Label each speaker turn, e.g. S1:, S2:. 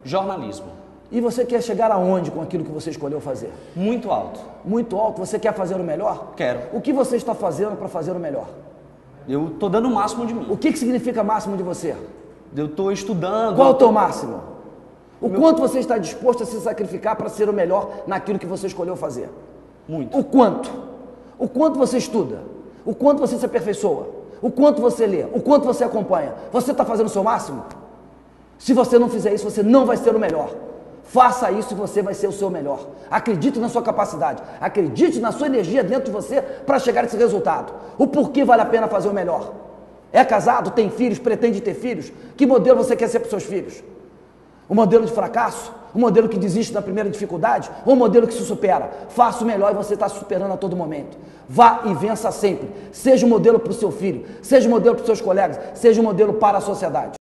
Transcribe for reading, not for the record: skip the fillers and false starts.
S1: Jornalismo.
S2: E você quer chegar aonde com aquilo que você escolheu fazer?
S1: Muito alto.
S2: Muito alto? Você quer fazer o melhor?
S1: Quero.
S2: O que você está fazendo para fazer o melhor?
S1: Eu tô dando o máximo de mim.
S2: O que significa máximo de você?
S1: Eu tô estudando.
S2: Qual é o teu máximo? O quanto você está disposto a se sacrificar para ser o melhor naquilo que você escolheu fazer?
S1: Muito.
S2: O quanto? O quanto você estuda? O quanto você se aperfeiçoa? O quanto você lê? O quanto você acompanha? Você está fazendo o seu máximo? Se você não fizer isso, você não vai ser o melhor. Faça isso e você vai ser o seu melhor. Acredite na sua capacidade. Acredite na sua energia dentro de você para chegar a esse resultado. O porquê vale a pena fazer o melhor. É casado? Tem filhos? Pretende ter filhos? Que modelo você quer ser para os seus filhos? Um modelo de fracasso? Um modelo que desiste na primeira dificuldade? Ou um modelo que se supera? Faça o melhor e você está se superando a todo momento. Vá e vença sempre. Seja um modelo para o seu filho. Seja um modelo para os seus colegas. Seja um modelo para a sociedade.